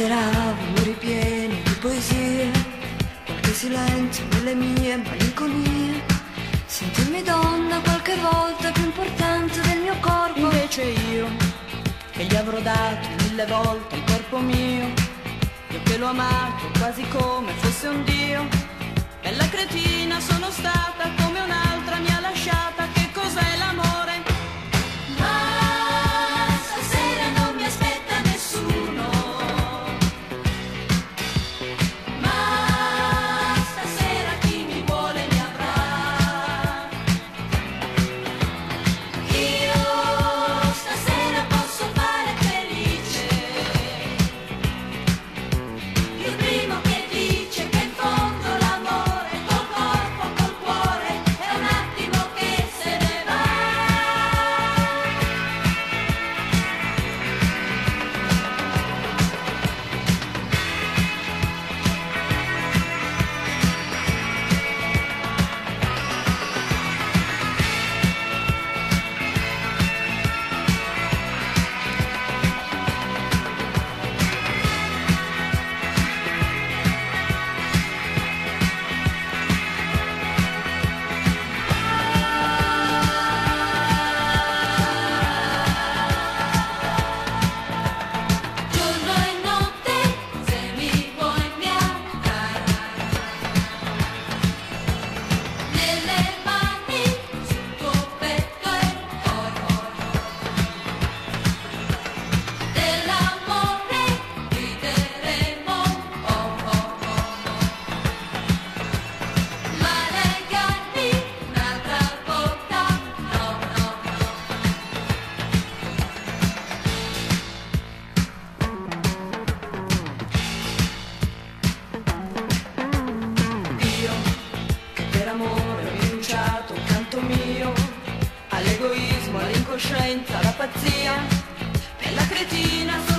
Desideravo muri pieni di poesie, qualche silenzio nelle mie malinconie, sentirmi donna qualche volta più importante del mio corpo. Invece io, che gli avrò dato 1000 volte il corpo mio, io che l'ho amato quasi come fosse un dio, bella cretina sono stata come un'altra mi ha lasciata. Che cos'è l'amore? All'egoismo, all'incoscienza, alla pazzia, bella cretina.